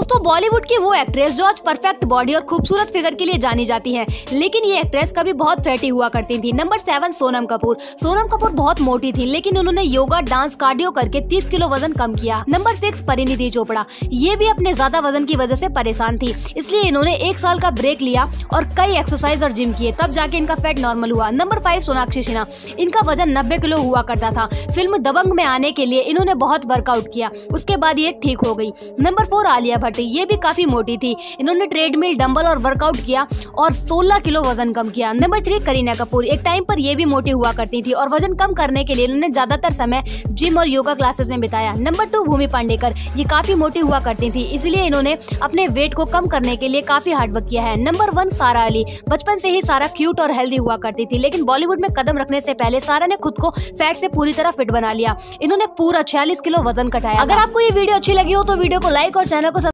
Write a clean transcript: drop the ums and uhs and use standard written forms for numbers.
दोस्तों बॉलीवुड की वो एक्ट्रेस जो आज परफेक्ट बॉडी और खूबसूरत फिगर के लिए जानी जाती है, लेकिन ये एक्ट्रेस कभी बहुत फैटी हुआ करती थी। नंबर 7 सोनम कपूर। सोनम कपूर बहुत मोटी थी, लेकिन उन्होंने योगा, डांस, कार्डियो करके 30 किलो वजन कम किया। नंबर 6 परिणीति चोपड़ा। ये भी अपने ज्यादा वजन की वजह से परेशान थी, इसलिए इन्होंने 1 साल का ब्रेक लिया और कई एक्सरसाइज और जिम किए, तब जाके इनका फैट नॉर्मल हुआ। नंबर 5 सोनाक्षी सिन्हा। इनका वजन 90 किलो हुआ करता था। फिल्म दबंग में आने के लिए इन्होंने बहुत वर्कआउट किया, उसके बाद ये ठीक हो गई। नंबर 4 आलिया भट्ट। ये भी काफी मोटी थी, इन्होंने ट्रेडमिल, डंबल और वर्कआउट किया और 16 किलो वजन कम किया। नंबर 3 करीना कपूर। एक टाइम पर ये भी मोटी हुआ करती थी और वजन कम करने के लिए इन्होंने ज्यादातर समय जिम और योगा क्लासेस में बिताया। नंबर 2 भूमि पांडेकर। ये काफी मोटी हुआ करती थी, इसलिए इन्होंने अपने वेट को कम करने के लिए काफी हार्ड वर्क किया है। नंबर 1 सारा अली। बचपन से ही सारा क्यूट और हेल्दी हुआ करती थी, लेकिन बॉलीवुड में कदम रखने से पहले सारा ने खुद को फैट से पूरी तरह फिट बना लिया। इन्होंने पूरा 46 किलो वजन घटाया। अगर आपको ये वीडियो अच्छी लगी हो तो वीडियो को लाइक और चैनल को